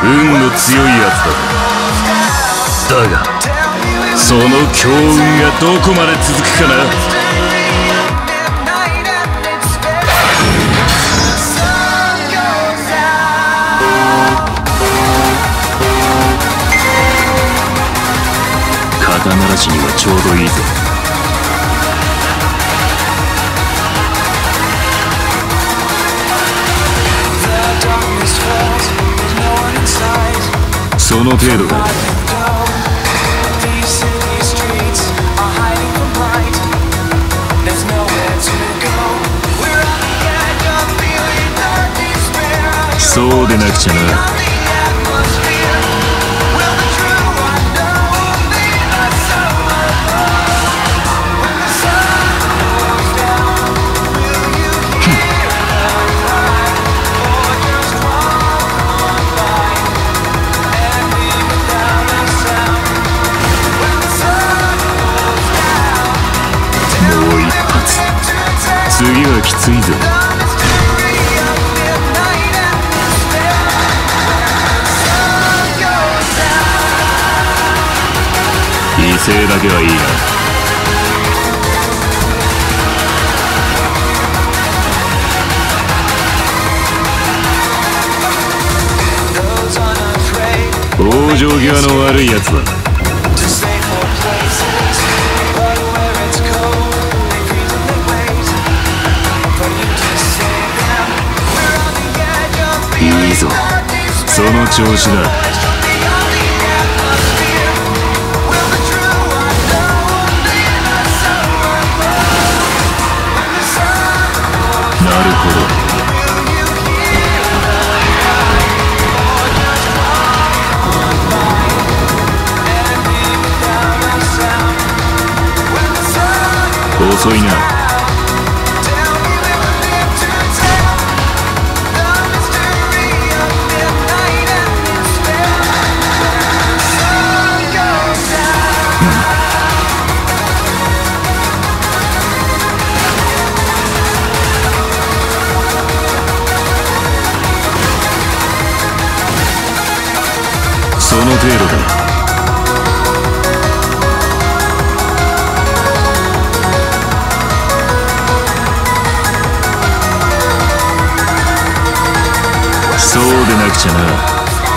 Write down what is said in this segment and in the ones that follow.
運の強いやつだ。だがその強運がどこまで続くかな。肩慣らしにはちょうどいいぜ。その程度だ。そうでなくちゃな。もう一発。次はきついぞ。威勢だけはいいな。往生際の悪いやつだ。いいぞ、その調子だ。なるほど。遅いな。その程度だ。そうでなくちゃな。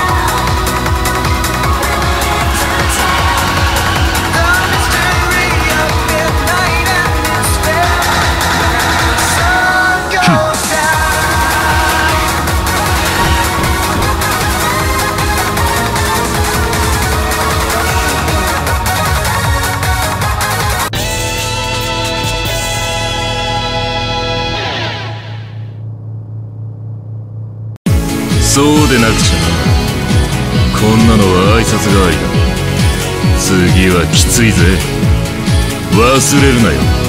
そうでなくちゃな。こんなのは挨拶代わりだ。次はきついぜ。忘れるなよ。